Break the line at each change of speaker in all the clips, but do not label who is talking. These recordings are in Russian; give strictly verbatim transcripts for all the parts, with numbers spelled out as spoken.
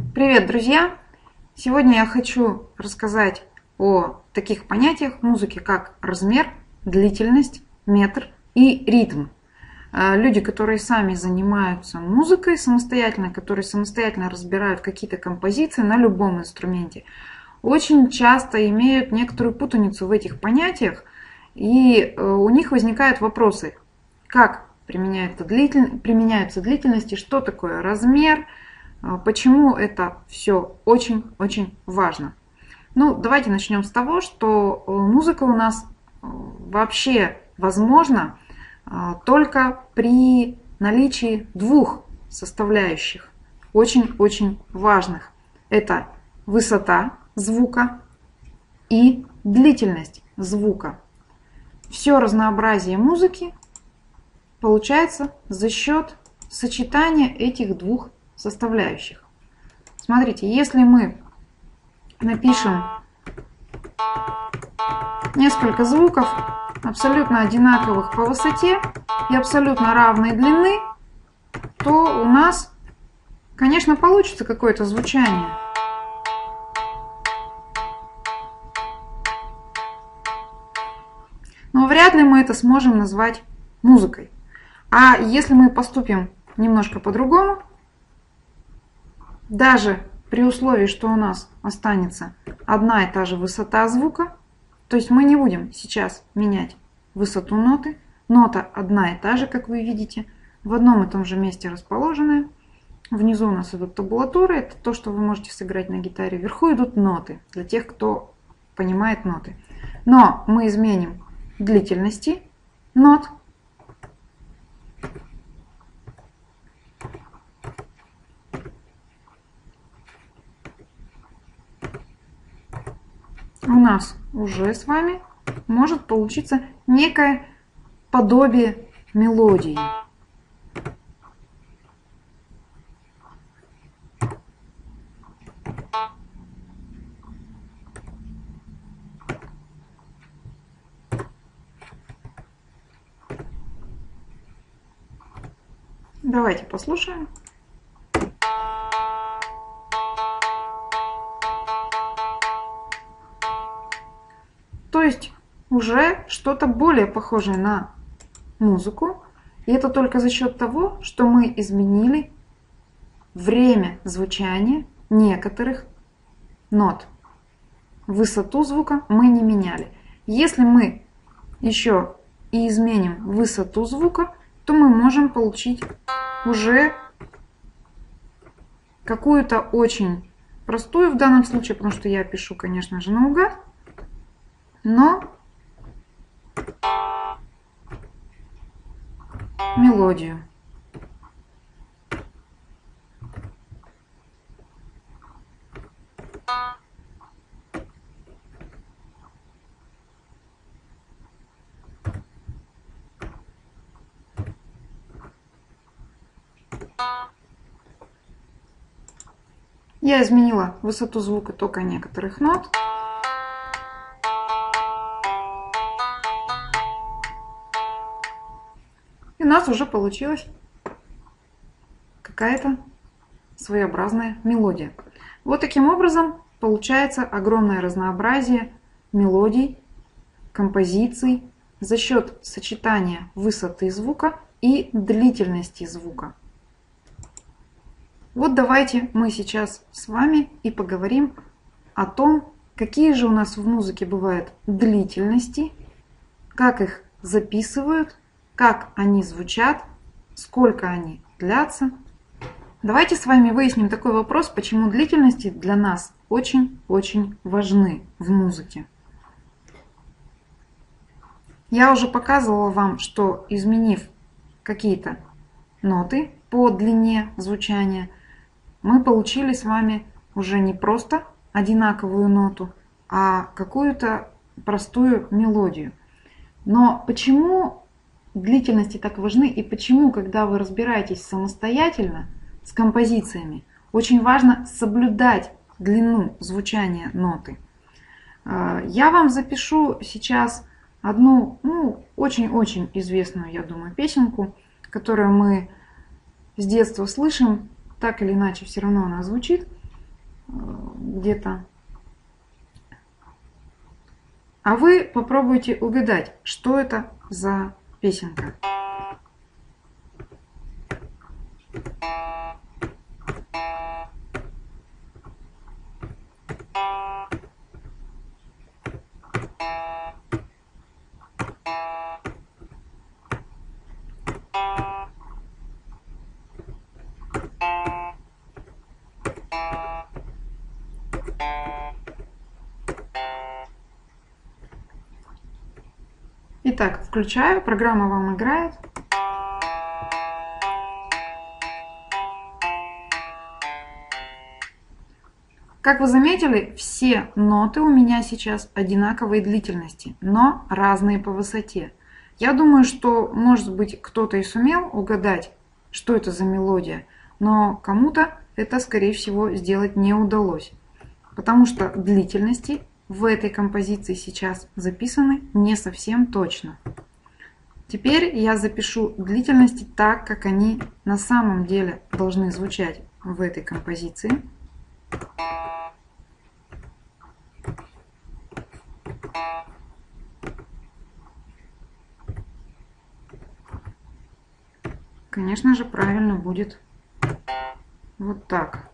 Привет, друзья! Сегодня я хочу рассказать о таких понятиях в музыке, как размер, длительность, метр и ритм. Люди, которые сами занимаются музыкой самостоятельно, которые самостоятельно разбирают какие-то композиции на любом инструменте, очень часто имеют некоторую путаницу в этих понятиях, и у них возникают вопросы, как применяются длительности, что такое размер, почему это все очень-очень важно. Ну, давайте начнем с того, что музыка у нас вообще возможна только при наличии двух составляющих, очень-очень важных. Это высота звука и длительность звука. Все разнообразие музыки получается за счет сочетания этих двух составляющих. Смотрите, если мы напишем несколько звуков, абсолютно одинаковых по высоте и абсолютно равной длины, то у нас, конечно, получится какое-то звучание. Но вряд ли мы это сможем назвать музыкой. А если мы поступим немножко по-другому, даже при условии, что у нас останется одна и та же высота звука, то есть мы не будем сейчас менять высоту ноты, нота одна и та же, как вы видите, в одном и том же месте расположенная. Внизу у нас идут табулатуры, это то, что вы можете сыграть на гитаре. Вверху идут ноты, для тех, кто понимает ноты. Но мы изменим длительности нот. У нас уже с вами может получиться некое подобие мелодии. Давайте послушаем. То есть уже что-то более похожее на музыку. И это только за счет того, что мы изменили время звучания некоторых нот. Высоту звука мы не меняли. Если мы еще и изменим высоту звука, то мы можем получить уже какую-то очень простую в данном случае, потому что я пишу, конечно же, наугад, но мелодию. Я изменила высоту звука только некоторых нот. И у нас уже получилась какая-то своеобразная мелодия. Вот таким образом получается огромное разнообразие мелодий, композиций за счет сочетания высоты звука и длительности звука. Вот давайте мы сейчас с вами и поговорим о том, какие же у нас в музыке бывают длительности, как их записывают, как они звучат, сколько они длятся. Давайте с вами выясним такой вопрос, почему длительности для нас очень-очень важны в музыке. Я уже показывала вам, что изменив какие-то ноты по длине звучания, мы получили с вами уже не просто одинаковую ноту, а какую-то простую мелодию. Но почему длительности так важны и почему, когда вы разбираетесь самостоятельно с композициями, очень важно соблюдать длину звучания ноты? Я вам запишу сейчас одну, ну, очень-очень известную, я думаю, песенку, которую мы с детства слышим, так или иначе все равно она звучит. где-то. А вы попробуйте угадать, что это за песенка. Итак, включаю, программа вам играет. Как вы заметили, все ноты у меня сейчас одинаковой длительности, но разные по высоте. Я думаю, что, может быть, кто-то и сумел угадать, что это за мелодия, но кому-то это, скорее всего, сделать не удалось, потому что длительности в этой композиции сейчас записаны не совсем точно. Теперь я запишу длительности так, как они на самом деле должны звучать в этой композиции. Конечно же, правильно будет вот так.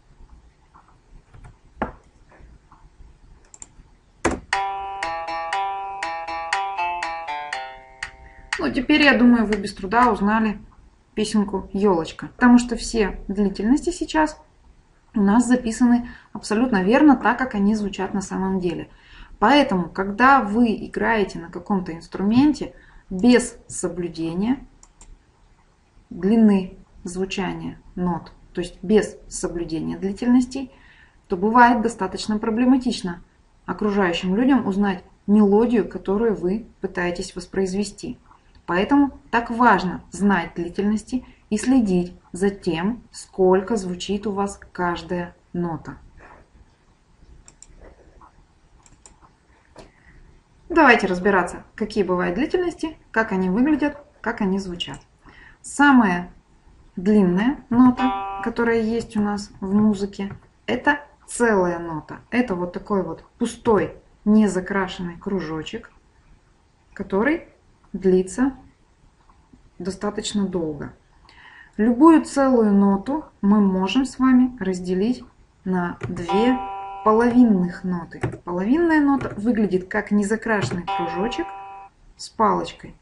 Ну, теперь, я думаю, вы без труда узнали песенку «Елочка», потому что все длительности сейчас у нас записаны абсолютно верно, так как они звучат на самом деле. Поэтому, когда вы играете на каком-то инструменте без соблюдения длины звучания нот, то есть без соблюдения длительностей, то бывает достаточно проблематично окружающим людям узнать мелодию, которую вы пытаетесь воспроизвести. Поэтому так важно знать длительности и следить за тем, сколько звучит у вас каждая нота. Давайте разбираться, какие бывают длительности, как они выглядят, как они звучат. Самая длинная нота, которая есть у нас в музыке, это целая нота. Это вот такой вот пустой, незакрашенный кружочек, который длится достаточно долго. Любую целую ноту мы можем с вами разделить на две половинных ноты. Половинная нота выглядит как незакрашенный кружочек с палочкой.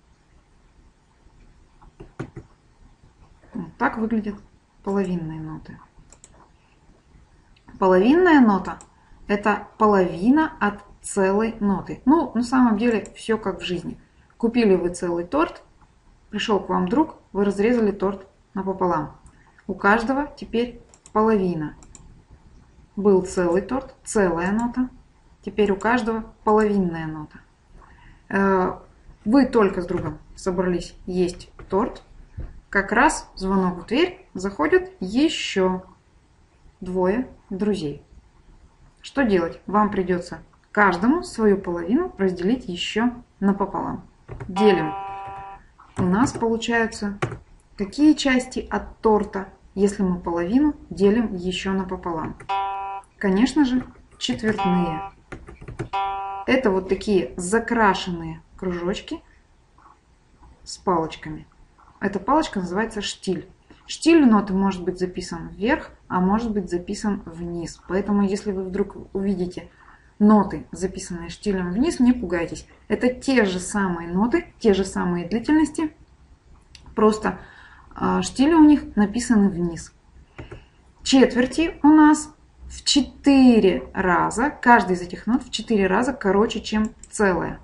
Вот так выглядят половинные ноты. Половинная нота – это половина от целой ноты. Ну, на самом деле, все как в жизни. Купили вы целый торт, пришел к вам друг, вы разрезали торт напополам. У каждого теперь половина. Был целый торт, целая нота. Теперь у каждого половинная нота. Вы только с другом собрались есть торт. Как раз звонок в дверь, заходят еще двое друзей. Что делать? Вам придется каждому свою половину разделить еще напополам. Делим. У нас получаются какие части от торта, если мы половину делим еще напополам? Конечно же, четвертные. Это вот такие закрашенные кружочки с палочками. Эта палочка называется штиль. Штиль ноты может быть записан вверх, а может быть записан вниз. Поэтому, если вы вдруг увидите ноты, записанные штилем вниз, не пугайтесь. Это те же самые ноты, те же самые длительности, просто штили у них написаны вниз. Четверти у нас в четыре раза, каждая из этих нот в четыре раза короче, чем целая.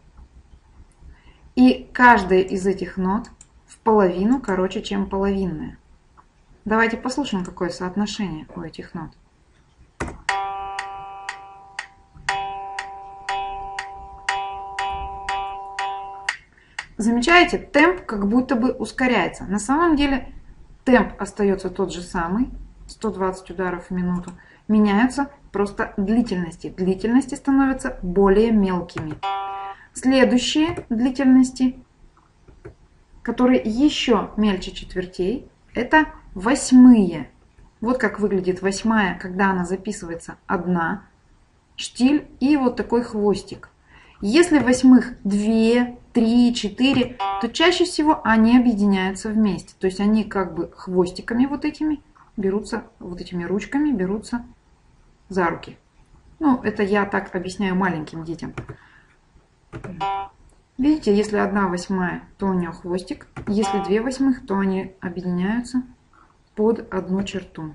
И каждая из этих нот в половину короче, чем половинная. Давайте послушаем, какое соотношение у этих нот. Замечаете, темп как будто бы ускоряется. На самом деле темп остается тот же самый, сто двадцать ударов в минуту. Меняются просто длительности. Длительности становятся более мелкими. Следующие длительности, которые еще мельче четвертей, это восьмые. Вот как выглядит восьмая, когда она записывается одна, штиль и вот такой хвостик. Если восьмых две, три, четыре, то чаще всего они объединяются вместе. То есть они как бы хвостиками вот этими берутся, вот этими ручками берутся за руки. Ну, это я так объясняю маленьким детям. Видите, если одна восьмая, то у нее хвостик. Если две восьмых, то они объединяются под одну черту.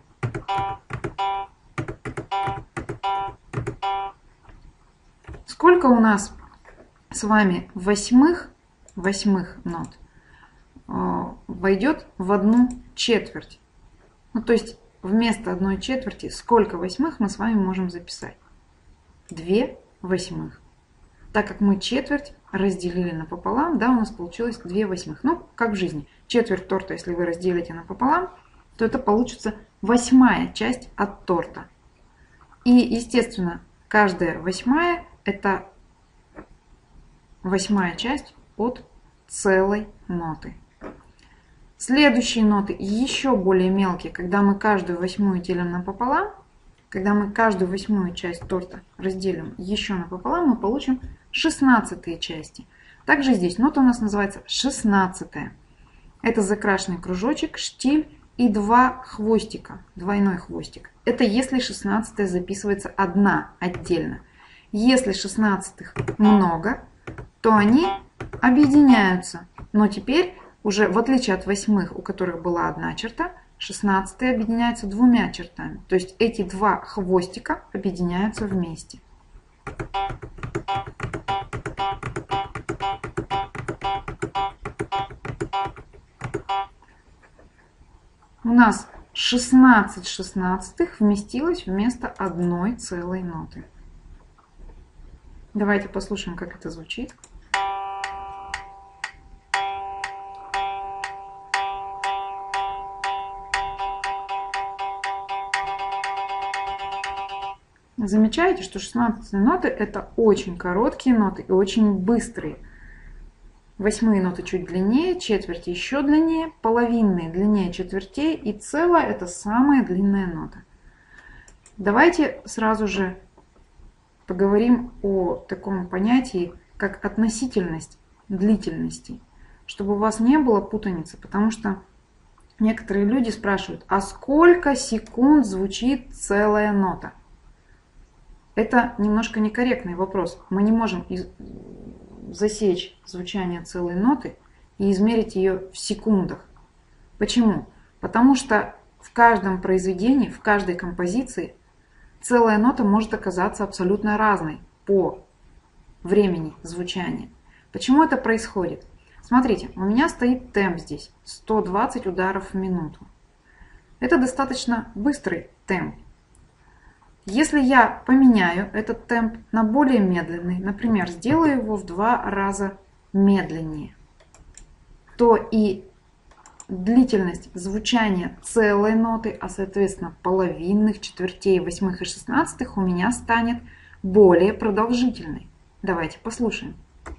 Сколько у нас с вами восьмых, восьмых нот войдет в одну четверть? Ну, то есть вместо одной четверти сколько восьмых мы с вами можем записать? Две восьмых. Так как мы четверть разделили напополам, да, у нас получилось две восьмых. Ну, как в жизни. Четверть торта, если вы разделите напополам, то это получится восьмая часть от торта. И, естественно, каждая восьмая – это восьмая часть от целой ноты. Следующие ноты еще более мелкие, когда мы каждую восьмую делим напополам, когда мы каждую восьмую часть торта разделим еще напополам, мы получим шестнадцатые части. Также здесь нота у нас называется шестнадцатая. Это закрашенный кружочек, штиль и два хвостика, двойной хвостик. Это если шестнадцатая записывается одна отдельно. Если шестнадцатых много, то они объединяются. Но теперь уже в отличие от восьмых, у которых была одна черта, шестнадцатые объединяются двумя чертами. То есть эти два хвостика объединяются вместе. У нас шестнадцать шестнадцатых вместилось вместо одной целой ноты. Давайте послушаем, как это звучит. Замечаете, что шестнадцатые ноты это очень короткие ноты и очень быстрые. Восьмые ноты чуть длиннее, четверти еще длиннее, половинные длиннее четвертей и целая это самая длинная нота. Давайте сразу же поговорим о таком понятии, как относительность длительности, чтобы у вас не было путаницы, потому что некоторые люди спрашивают, а сколько секунд звучит целая нота? Это немножко некорректный вопрос. Мы не можем засечь звучание целой ноты и измерить ее в секундах. Почему? Потому что в каждом произведении, в каждой композиции целая нота может оказаться абсолютно разной по времени звучания. Почему это происходит? Смотрите, у меня стоит темп здесь сто двадцать ударов в минуту. Это достаточно быстрый темп. Если я поменяю этот темп на более медленный, например, сделаю его в два раза медленнее, то и длительность звучания целой ноты, а соответственно половинных, четвертей, восьмых и шестнадцатых у меня станет более продолжительной. Давайте послушаем.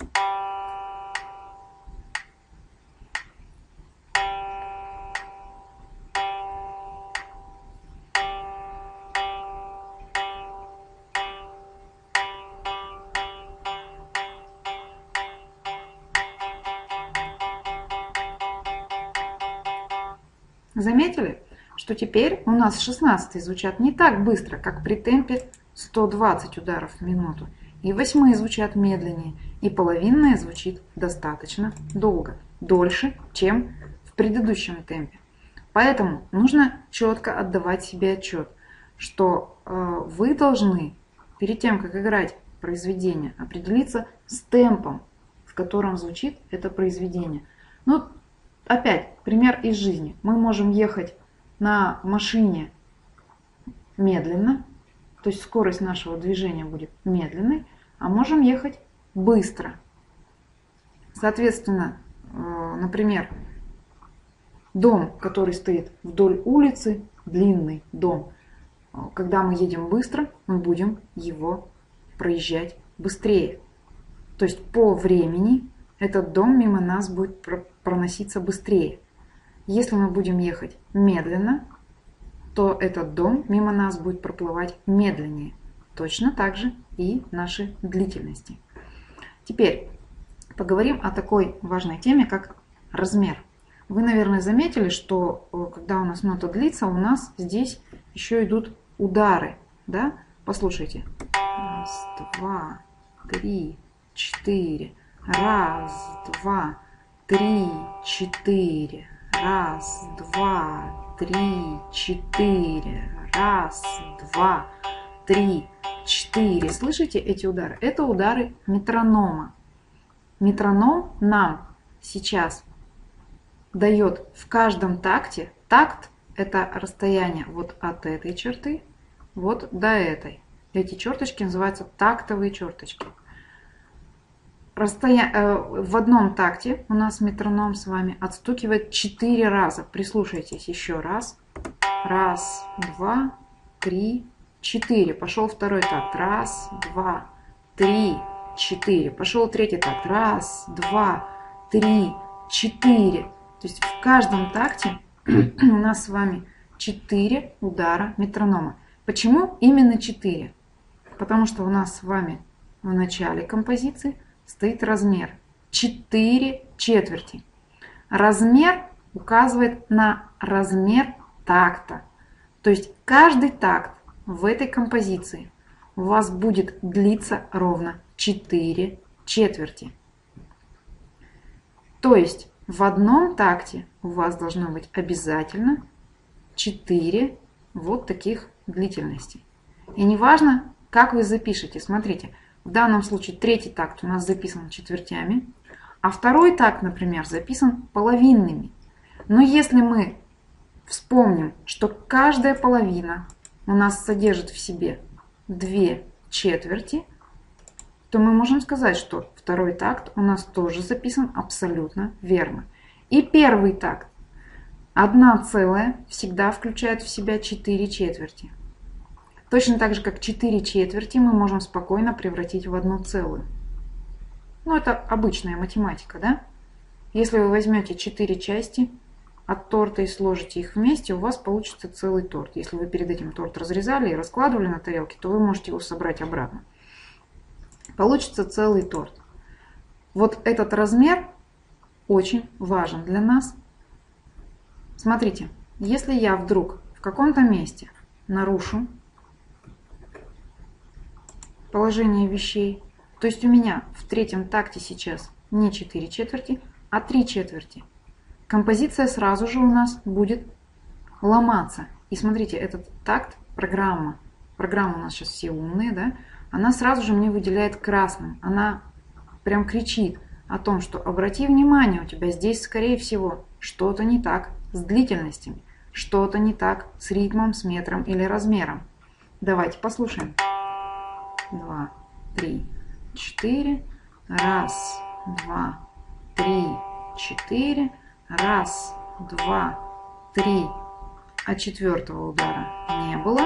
Заметили, что теперь у нас шестнадцатые звучат не так быстро, как при темпе сто двадцать ударов в минуту. И восьмые звучат медленнее, и половинная звучит достаточно долго, дольше, чем в предыдущем темпе. Поэтому нужно четко отдавать себе отчет, что э, вы должны перед тем, как играть произведение, определиться с темпом, в котором звучит это произведение. Ну, опять, пример из жизни. Мы можем ехать на машине медленно, то есть скорость нашего движения будет медленной, а можем ехать быстро. Соответственно, например, дом, который стоит вдоль улицы, длинный дом, когда мы едем быстро, мы будем его проезжать быстрее. То есть по времени этот дом мимо нас будет проноситься быстрее. Если мы будем ехать медленно, то этот дом мимо нас будет проплывать медленнее. Точно так же и наши длительности. Теперь поговорим о такой важной теме, как размер. Вы, наверное, заметили, что когда у нас нота длится, у нас здесь еще идут удары. Да? Послушайте. Раз, два, три, четыре. Раз, два, три, четыре. Раз, два, три, четыре. Раз, два, три, четыре. Слышите эти удары? Это удары метронома. Метроном нам сейчас дает в каждом такте. Такт – это расстояние вот от этой черты вот до этой. Эти черточки называются тактовые черточки. Расстоя... В одном такте у нас метроном с вами отстукивает четыре раза. Прислушайтесь еще раз. Раз, два, три, четыре. Пошел второй такт. Раз, два, три, четыре. Пошел третий такт. Раз, два, три, четыре. То есть в каждом такте у нас с вами четыре удара метронома. Почему именно четыре? Потому что у нас с вами в начале композиции стоит размер четыре четверти. Размер указывает на размер такта. То есть каждый такт в этой композиции у вас будет длиться ровно четыре четверти. То есть в одном такте у вас должно быть обязательно четыре вот таких длительностей. И неважно, как вы запишете. Смотрите, в данном случае третий такт у нас записан четвертями, а второй такт, например, записан половинными. Но если мы вспомним, что каждая половина у нас содержит в себе две четверти, то мы можем сказать, что второй такт у нас тоже записан абсолютно верно. И первый такт, одна целая, всегда включает в себя четыре четверти. Точно так же, как четыре четверти мы можем спокойно превратить в одну целую. Ну, это обычная математика, да? Если вы возьмете четыре части от торта и сложите их вместе, у вас получится целый торт. Если вы перед этим торт разрезали и раскладывали на тарелке, то вы можете его собрать обратно. Получится целый торт. Вот этот размер очень важен для нас. Смотрите, если я вдруг в каком-то месте нарушу положение вещей, то есть у меня в третьем такте сейчас не четыре четверти, а три четверти, композиция сразу же у нас будет ломаться. И смотрите, этот такт, программа, программа у нас сейчас все умные, да, она сразу же мне выделяет красным. Она прям кричит о том, что обрати внимание, у тебя здесь, скорее всего, что-то не так с длительностями, что-то не так с ритмом, с метром или размером. Давайте послушаем. Два, три, четыре. Раз, два, три, четыре. Раз, два, три. А четвертого удара не было.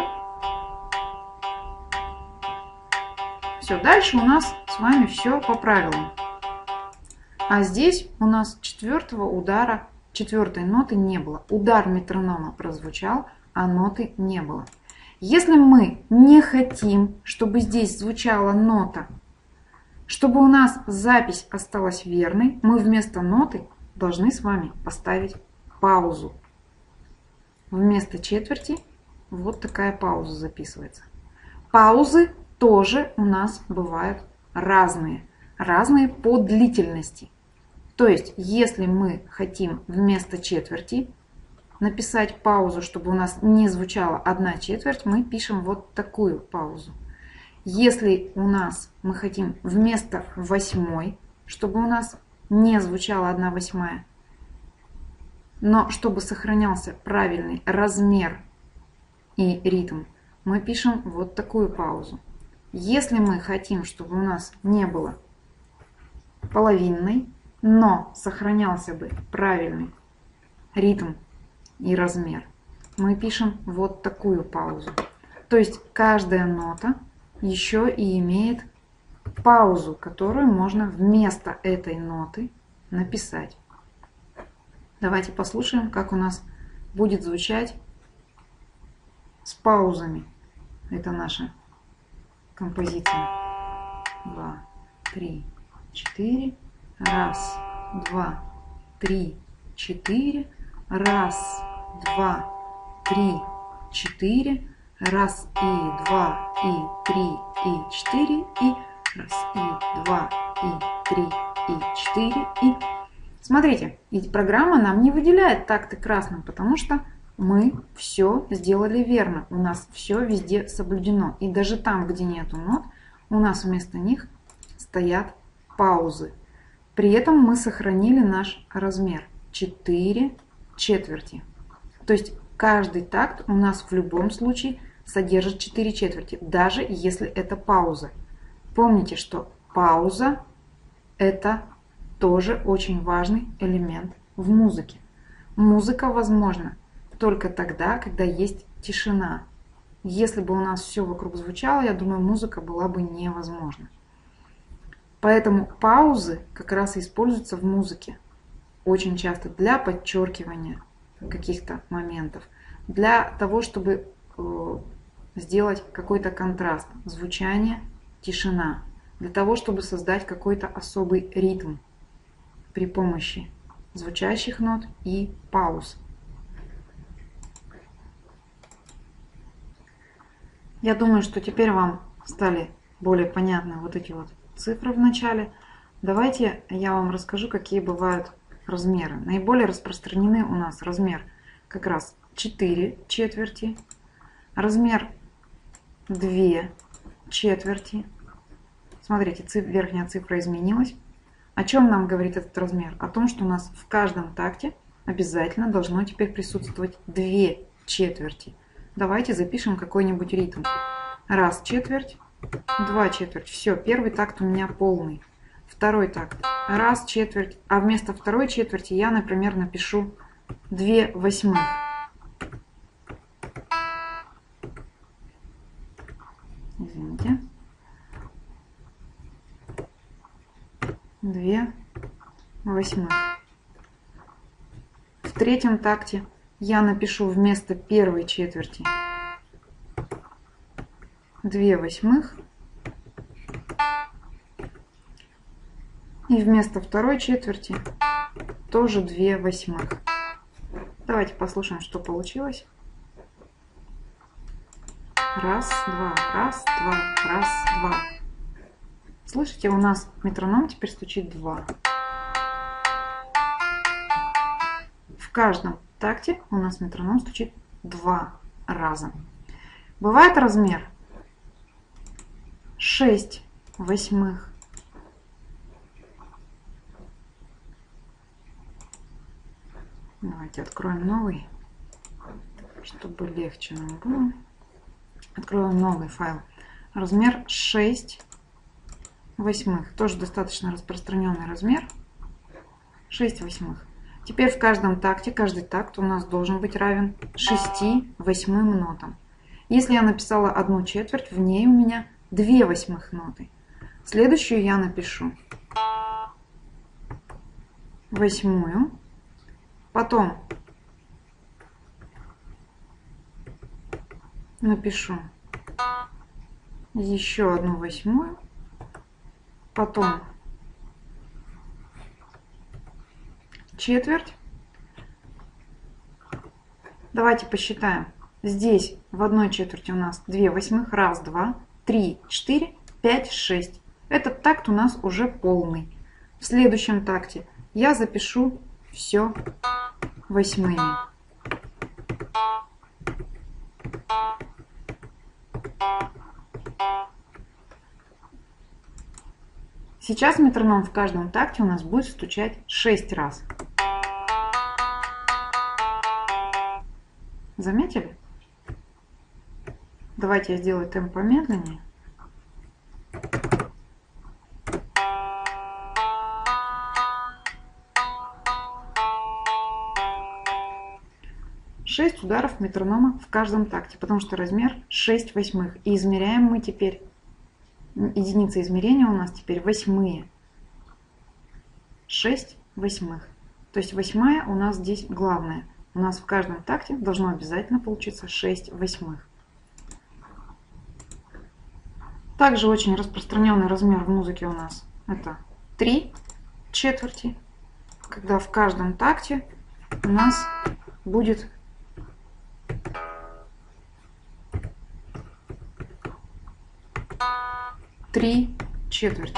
Все, дальше у нас с вами все по правилам. А здесь у нас четвертого удара, четвертой ноты не было. Удар метронома прозвучал, а ноты не было. Если мы не хотим, чтобы здесь звучала нота, чтобы у нас запись осталась верной, мы вместо ноты должны с вами поставить паузу. Вместо четверти вот такая пауза записывается. Паузы тоже у нас бывают разные. Разные по длительности. То есть, если мы хотим вместо четверти написать паузу, чтобы у нас не звучала одна четверть, мы пишем вот такую паузу. Если у нас мы хотим вместо восьмой, чтобы у нас не звучала одна восьмая, но чтобы сохранялся правильный размер и ритм, мы пишем вот такую паузу. Если мы хотим, чтобы у нас не было половинной, но сохранялся бы правильный ритм и размер, мы пишем вот такую паузу. То есть каждая нота еще и имеет паузу, которую можно вместо этой ноты написать. Давайте послушаем, как у нас будет звучать с паузами. Это наша композиция. Два, три, четыре. Раз, два, три, четыре. Раз, два, три, четыре. Раз, и два, и три, и четыре. И раз, и два, и три, и четыре. И смотрите, ведь программа нам не выделяет такты красным, потому что мы все сделали верно. У нас все везде соблюдено. И даже там, где нету нот, у нас вместо них стоят паузы. При этом мы сохранили наш размер четыре четверти. То есть каждый такт у нас в любом случае содержит четыре четверти, даже если это пауза. Помните, что пауза – это тоже очень важный элемент в музыке. Музыка возможна только тогда, когда есть тишина. Если бы у нас все вокруг звучало, я думаю, музыка была бы невозможна. Поэтому паузы как раз и используются в музыке очень часто для подчеркивания каких-то моментов, для того, чтобы сделать какой-то контраст, звучание, тишина, для того, чтобы создать какой-то особый ритм при помощи звучащих нот и пауз. Я думаю, что теперь вам стали более понятны вот эти вот цифры в начале. Давайте я вам расскажу, какие бывают размеры. Наиболее распространены у нас размер как раз четыре четверти, размер две четверти. Смотрите, циф, верхняя цифра изменилась. О чем нам говорит этот размер? О том, что у нас в каждом такте обязательно должно теперь присутствовать две четверти. Давайте запишем какой-нибудь ритм. Раз четверть, два четверть. Все, первый такт у меня полный. Второй такт. Раз четверть. А вместо второй четверти я, например, напишу две восьмых. Извините. Две восьмых. В третьем такте я напишу вместо первой четверти две восьмых. И вместо второй четверти тоже две восьмых. Давайте послушаем, что получилось. Раз, два, раз, два, раз, два. Слышите, у нас метроном теперь стучит два. В каждом такте у нас метроном стучит два раза. Бывает размер шесть восьмых. Давайте откроем новый, чтобы легче нам было. Откроем новый файл. Размер шесть восьмых. Тоже достаточно распространенный размер. шесть восьмых. Теперь в каждом такте, каждый такт у нас должен быть равен шести восьмым нотам. Если я написала одну четверть, в ней у меня две восьмых ноты. Следующую я напишу восьмую. Потом напишу еще одну восьмую. Потом четверть. Давайте посчитаем. Здесь в одной четверти у нас две восьмых. Раз, два, три, четыре, пять, шесть. Этот такт у нас уже полный. В следующем такте я запишу все восьмыми. Сейчас метроном в каждом такте у нас будет стучать шесть раз. Заметили? Давайте я сделаю темп помедленнее. шесть ударов метронома в каждом такте, потому что размер шесть восьмых. И измеряем мы теперь, единица измерения у нас теперь восьмые. шесть восьмых. То есть восьмая у нас здесь главная. У нас в каждом такте должно обязательно получиться шесть восьмых. Также очень распространенный размер в музыке у нас это три четверти, когда в каждом такте у нас будет три четверти.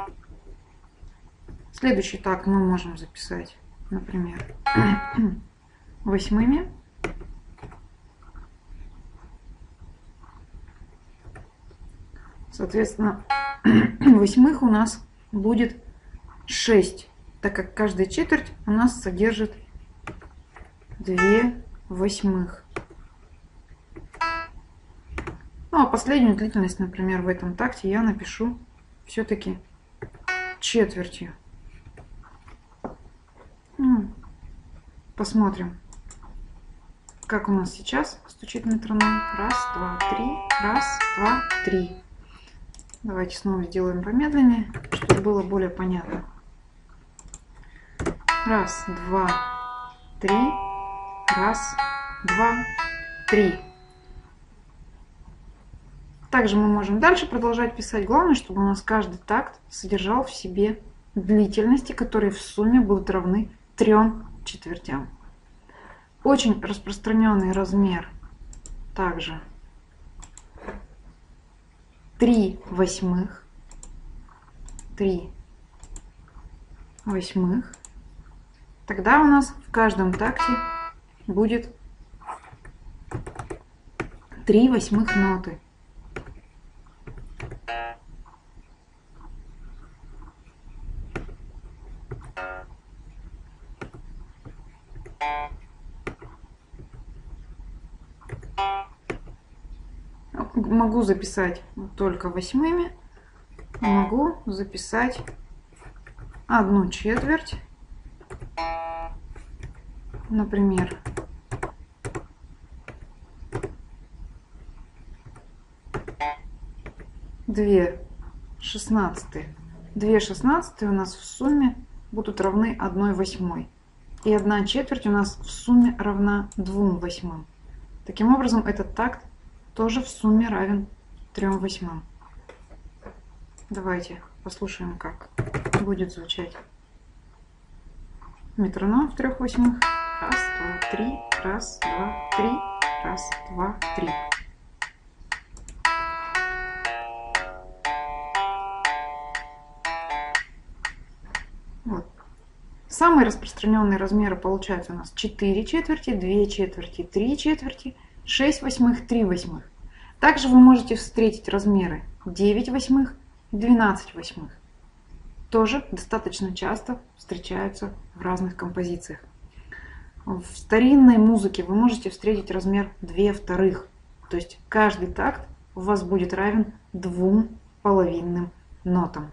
Следующий такт мы можем записать, например, восьмыми. Соответственно, восьмых у нас будет шесть, так как каждая четверть у нас содержит две восьмых. Ну а последнюю длительность, например, в этом такте я напишу все-таки четвертью. Ну, посмотрим, как у нас сейчас стучит метроном. Раз, два, три. Раз, два, три. Давайте снова сделаем помедленнее, чтобы было более понятно. Раз, два, три. Раз, два, три. Также мы можем дальше продолжать писать. Главное, чтобы у нас каждый такт содержал в себе длительности, которые в сумме будут равны трем четвертям. Очень распространенный размер также три восьмых. три восьмых. Тогда у нас в каждом такте будет три восьмых ноты. Могу записать только восьмыми, могу записать одну четверть, например, две шестнадцатые. две шестнадцатые у нас в сумме будут равны одной восьмой. И одна четверть у нас в сумме равна двум восьмым. Таким образом, этот такт тоже в сумме равен трем восьмым. Давайте послушаем, как будет звучать метроном в трех восьмых. Раз, два, три. Раз, два, три. Раз, два, три. Вот. Самые распространенные размеры получаются у нас четыре четверти, две четверти, три четверти, шесть восьмых, три восьмых. Также вы можете встретить размеры девять восьмых и двенадцать восьмых. Тоже достаточно часто встречаются в разных композициях. В старинной музыке вы можете встретить размер две вторых. То есть каждый такт у вас будет равен двум половинным нотам.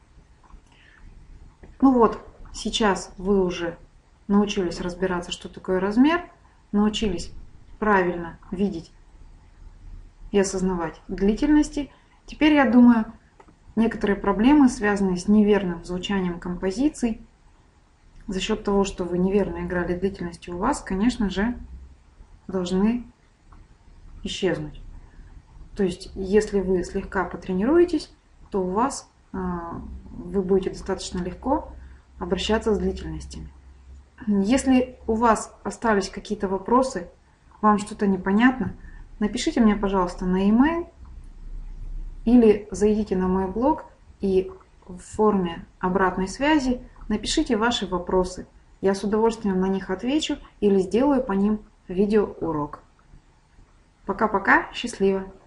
Ну вот, сейчас вы уже научились разбираться, что такое размер, научились правильно видеть и осознавать длительности. Теперь, я думаю, некоторые проблемы, связанные с неверным звучанием композиций, за счет того, что вы неверно играли длительности, у вас, конечно же, должны исчезнуть. То есть, если вы слегка потренируетесь, то у вас вы будете достаточно легко обращаться с длительностями. Если у вас остались какие-то вопросы, вам что-то непонятно, напишите мне, пожалуйста, на e-mail или зайдите на мой блог и в форме обратной связи напишите ваши вопросы. Я с удовольствием на них отвечу или сделаю по ним видеоурок. Пока-пока, счастливо!